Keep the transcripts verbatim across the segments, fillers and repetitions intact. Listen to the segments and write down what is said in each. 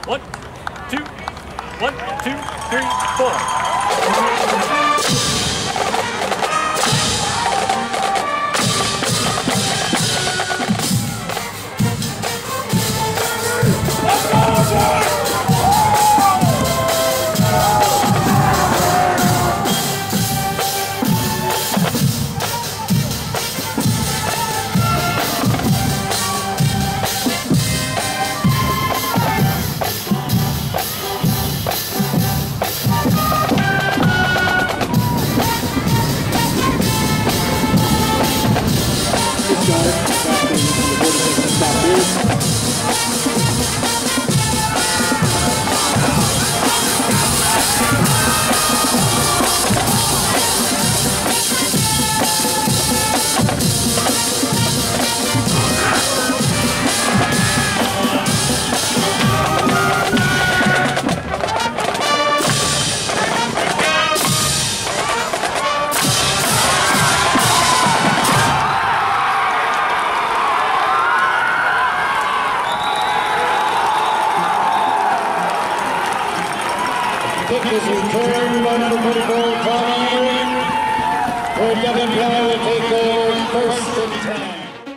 One, two, one, two, three, four. Kick is returned by number forty-four, Tommy Henry. For W P I will take over first and ten.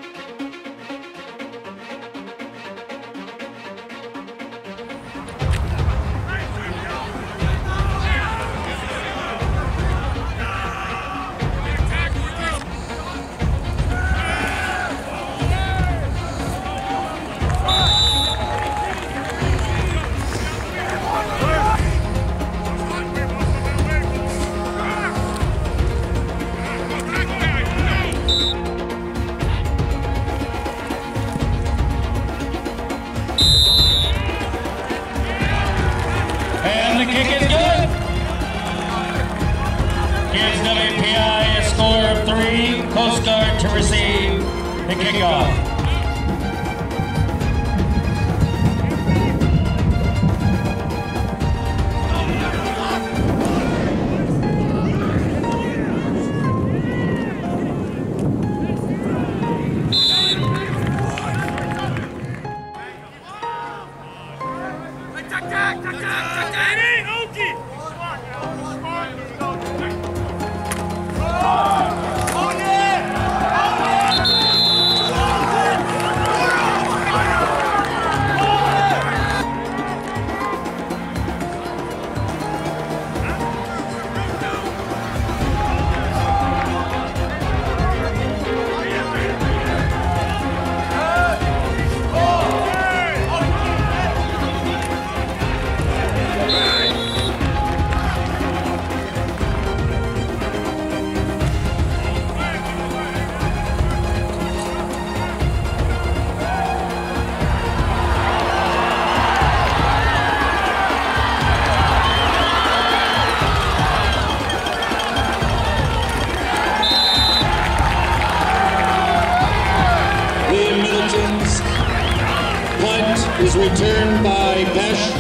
And the kick is good. Gives W P I a score of three. Coast Guard to receive the kickoff. Punt is returned by Pesh.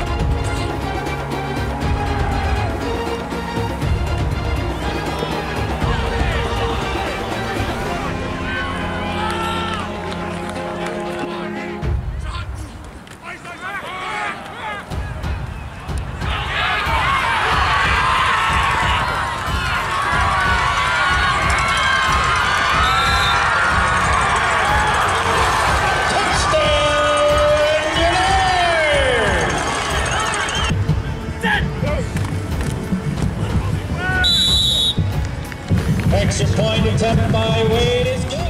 Extra point attempt by Wade is good.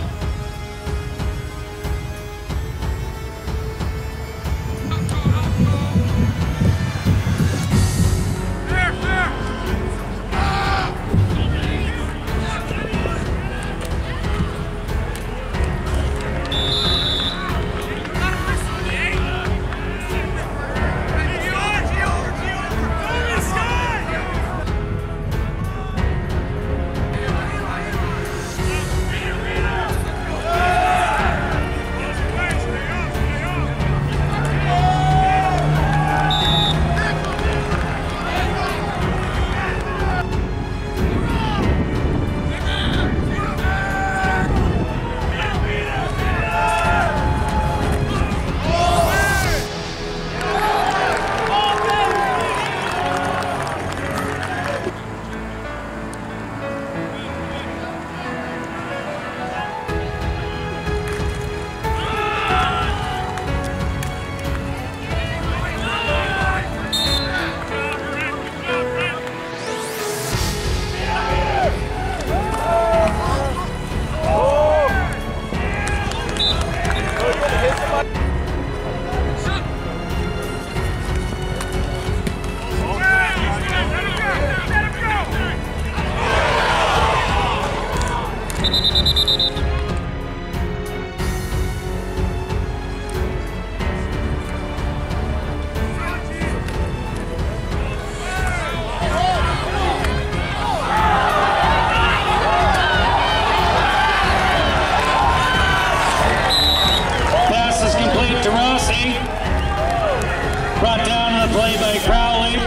play by Crowley.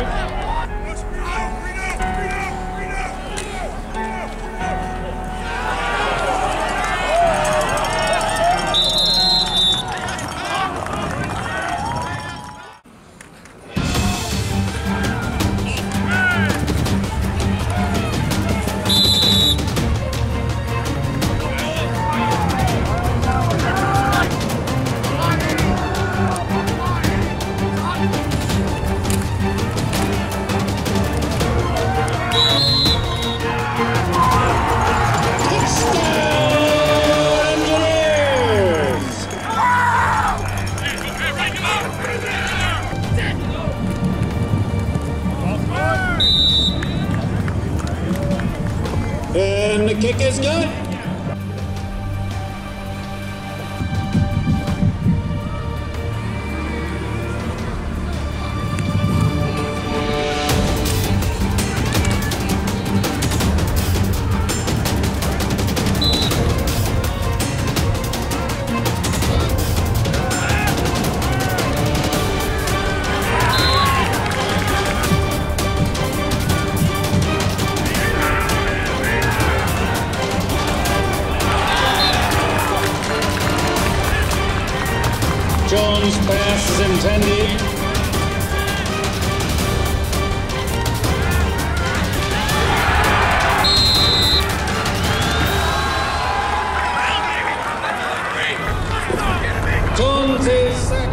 And the kick is good. Jones' pass is intended. Jones is sacked.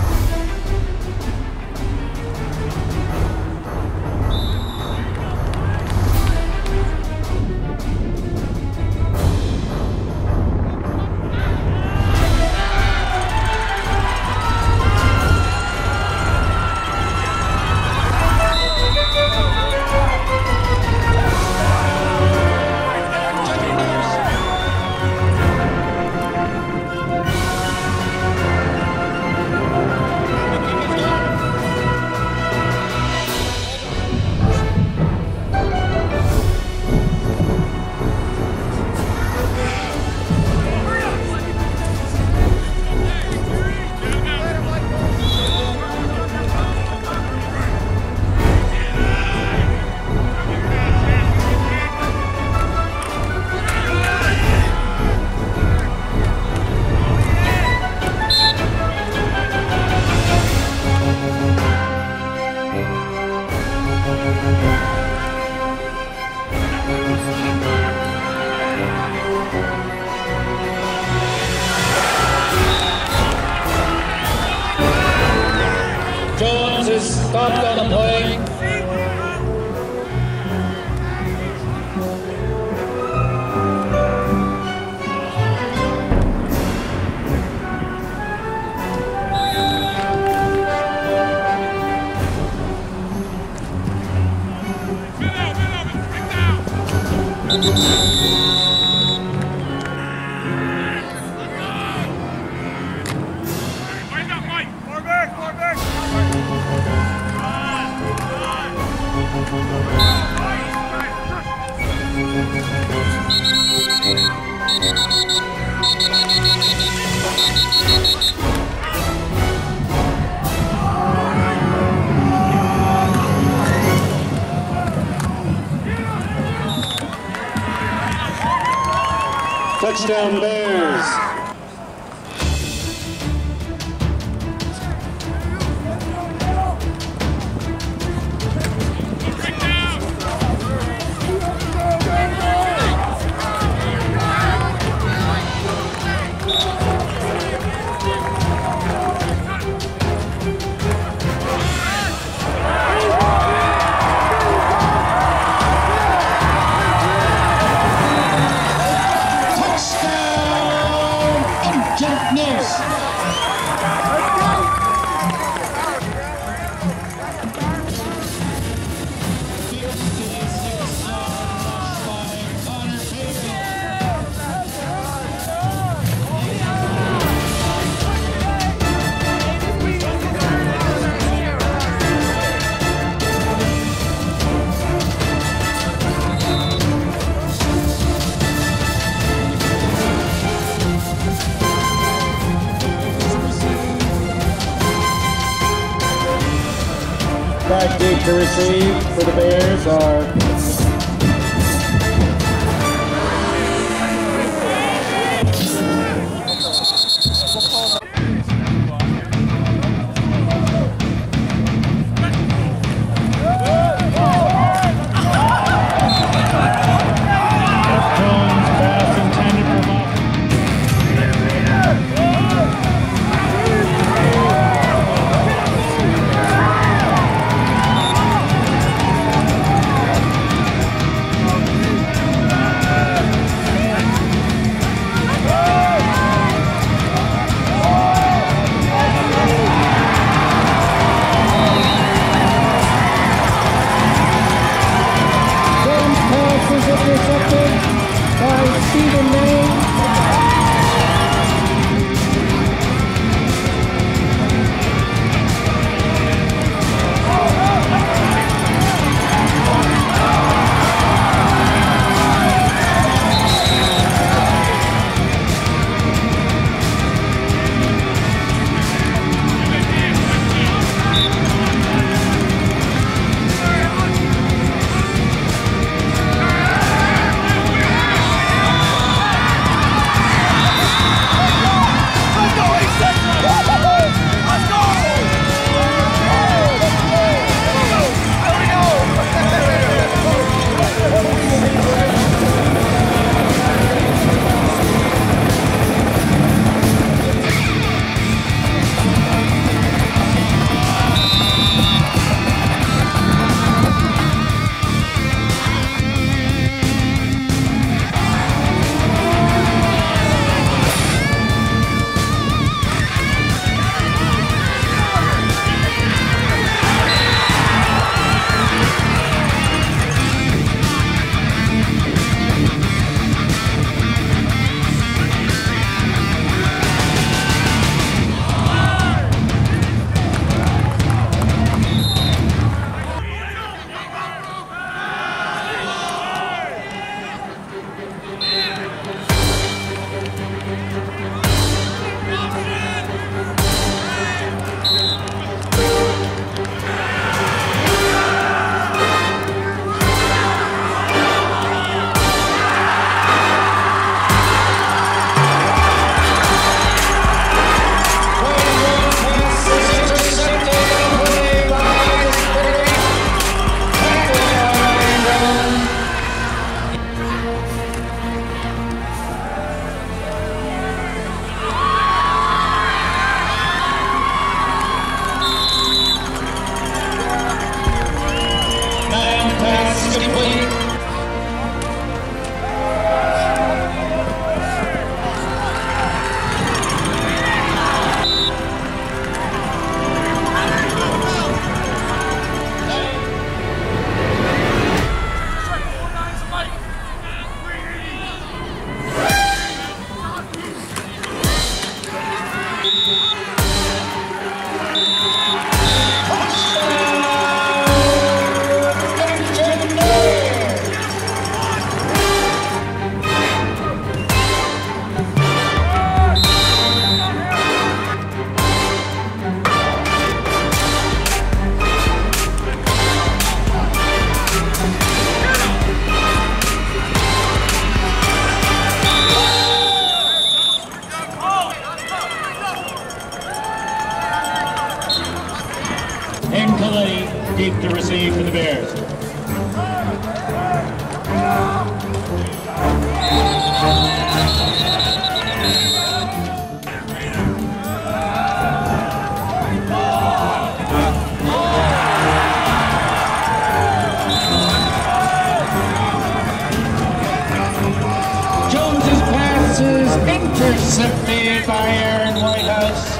Jones is stopped on the play. Touchdown Bears. Touchdown Back deep to receive for the Bears are deep to receive for the Bears. Jones's pass is intercepted by Aaron Whitehouse.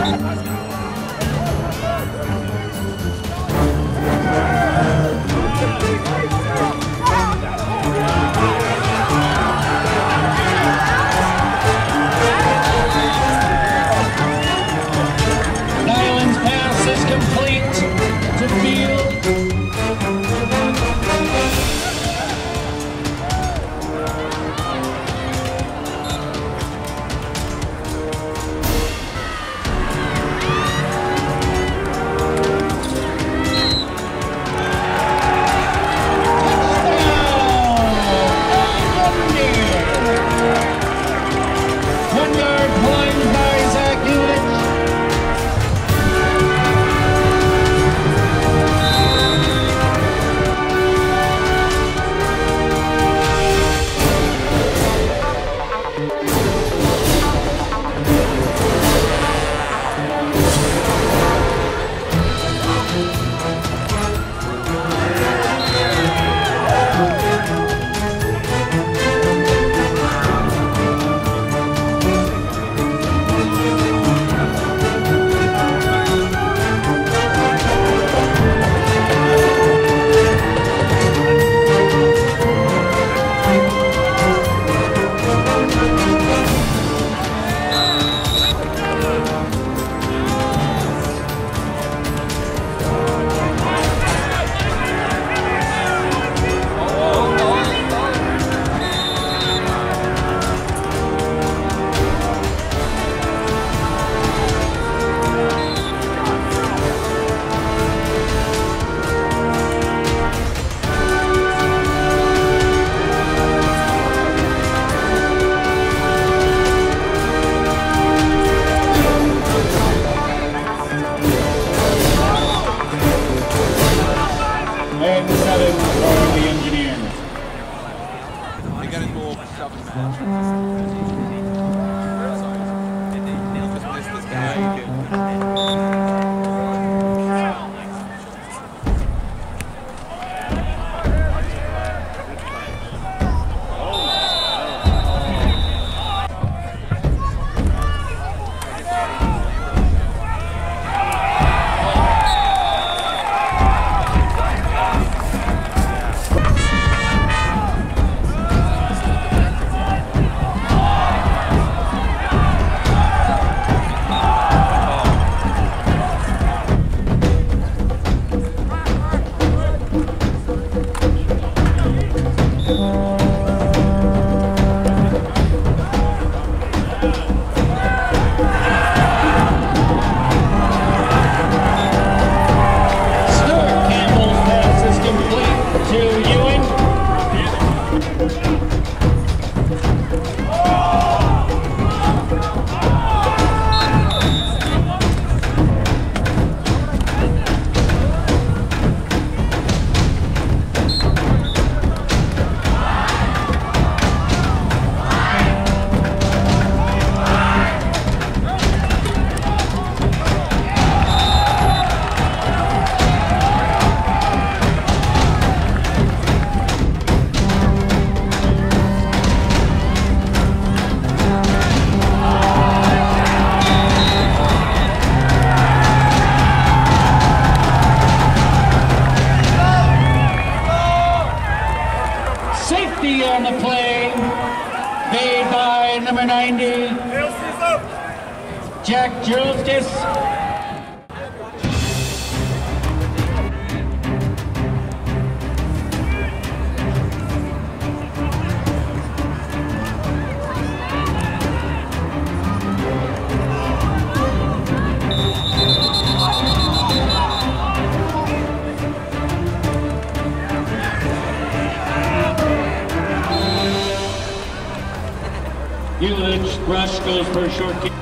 Nyland's pass is complete to Field. Safety on the play, made by number ninety, Jack Justice. Huge rush goes for a short kick.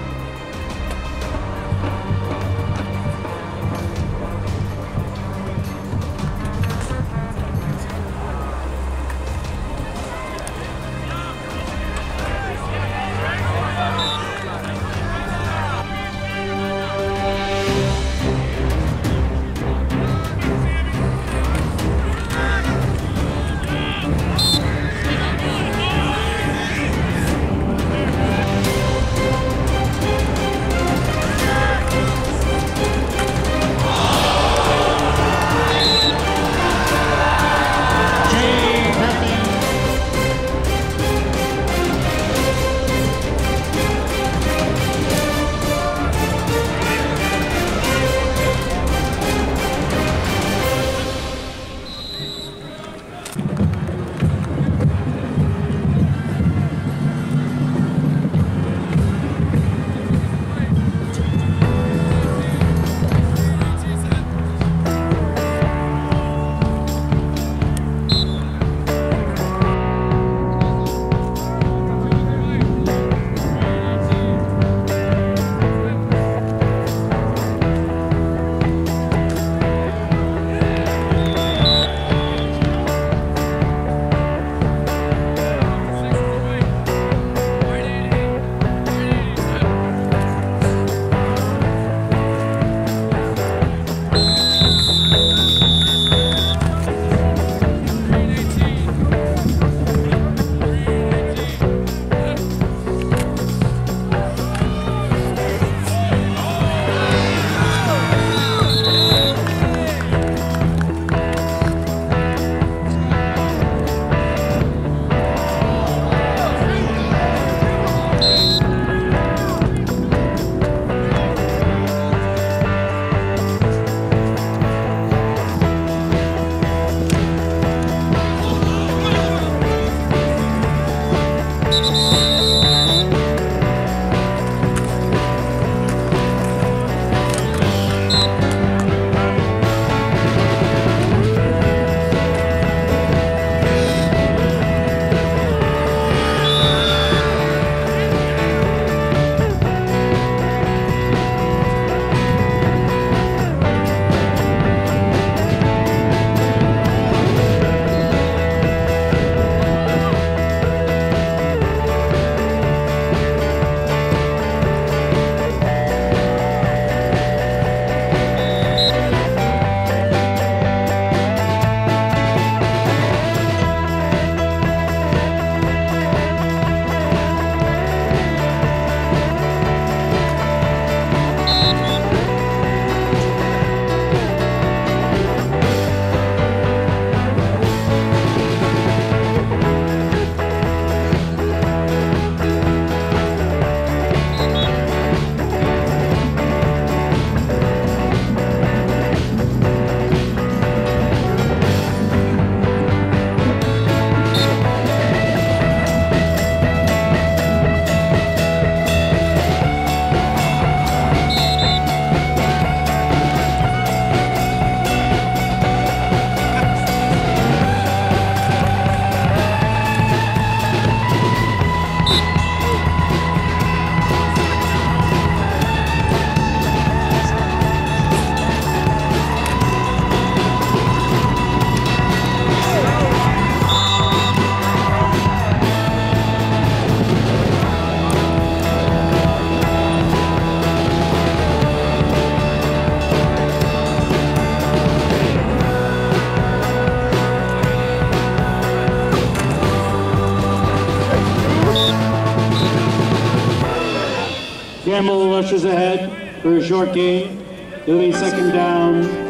Campbell rushes ahead for a short gain. It'll be second down.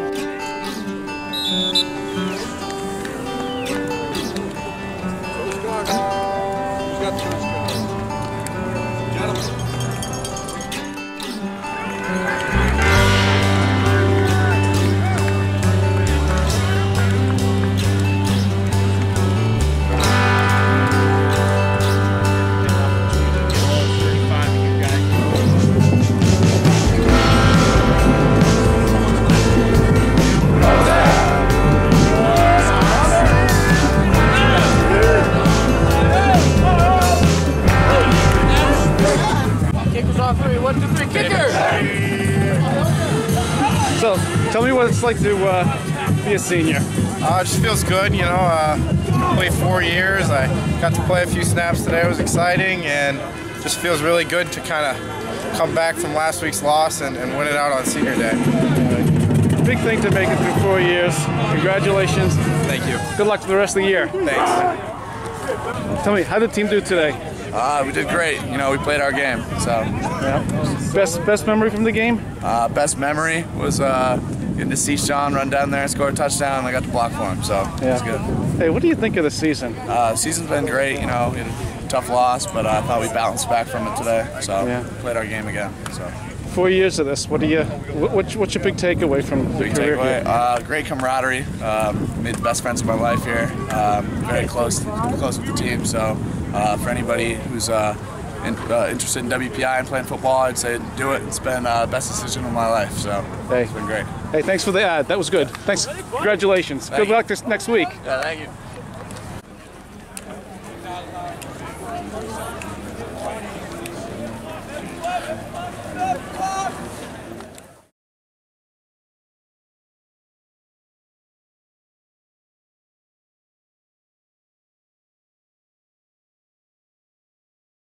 So, tell me what it's like to uh, be a senior. Uh, it just feels good, you know. Uh, played four years. I got to play a few snaps today. It was exciting, and just feels really good to kind of come back from last week's loss and, and win it out on senior day. Big thing to make it through four years. Congratulations. Thank you. Good luck for the rest of the year. Thanks. Tell me, how did the team do today? Uh, we did great. You know, we played our game. So, yeah. Best best memory from the game? Uh, best memory was uh, getting to see Sean run down there and score a touchdown, and I got to block for him. So yeah. It was good. Hey, what do you think of the season? Uh, season's been great. You know, we had a tough loss, but I thought we bounced back from it today. So yeah. Played our game again. So. Four years of this. What do you? What, what's your big takeaway from the big career takeaway? here? Uh, great camaraderie. Um, made the best friends of my life here. Um, very close, close with the team. So uh, for anybody who's uh, in, uh, interested in W P I and playing football, I'd say do it. It's been uh, the best decision of my life. So hey. It's been great. Hey, thanks for the ad. That was good. Thanks. Congratulations. Thank good you. luck this next week. Yeah, thank you.